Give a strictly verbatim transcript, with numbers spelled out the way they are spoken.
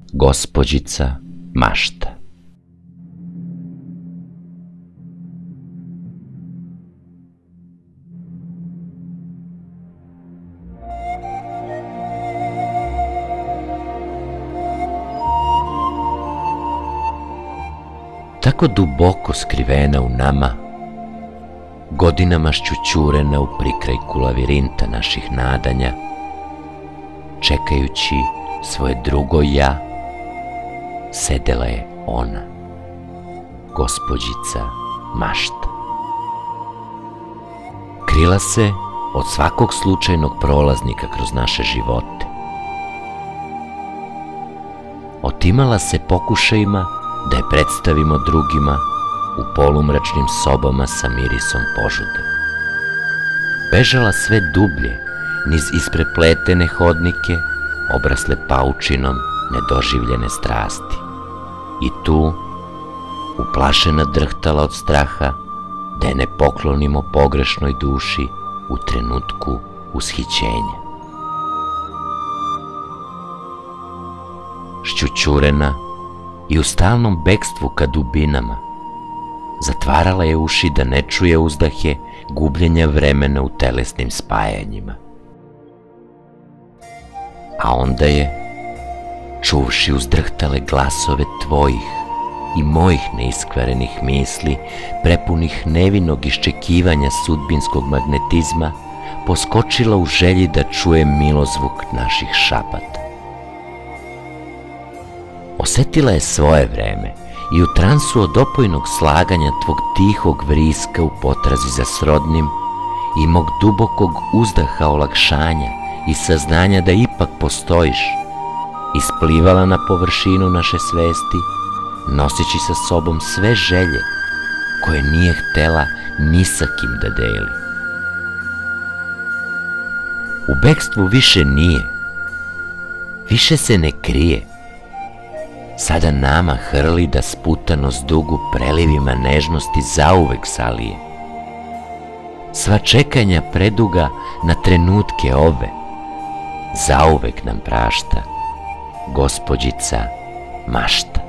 Gospođica mašta. Tako duboko skrivena u nama, godinama šćućurena u prikrajku lavirinta naših nadanja, čekajući svoje drugo ja, sedela je ona, gospođica mašta. Krila se od svakog slučajnog prolaznika kroz naše živote. Otimala se pokušajima da je predstavimo drugima u polumračnim sobama sa mirisom požude. Bežala sve dublje niz isprepletene hodnike, obrasle paučinom nedoživljene strasti. I tu, uplašena drhtala od straha da je ne poklonimo pogrešnoj duši u trenutku ushićenja. Šćućurena i u stalnom bekstvu ka dubinama, zatvarala je uši da ne čuje uzdahe gubljenja vremena u telesnim spajanjima. A onda je, čuvši uzdrhtale glasove tvojih i mojih neiskvarenih misli, prepunih nevinog iščekivanja sudbinskog magnetizma, poskočila u želji da čuje milozvuk naših šapata. Osetila je svoje vreme i u transu od opojnog slaganja tvog tihog vriska u potrazi za srodnim i mog dubokog uzdaha olakšanja i saznanja da ipak postojiš, isplivala na površinu naše svesti, noseći sa sobom sve želje koje nije htela ni sa kim da deli. U bekstvu više nije, više se ne krije, sada nama hrli da sputanost dugu prelivima nežnosti zauvek salije. Sva čekanja preduga na trenutke ove zauvek nam prašta, gospođica mašta.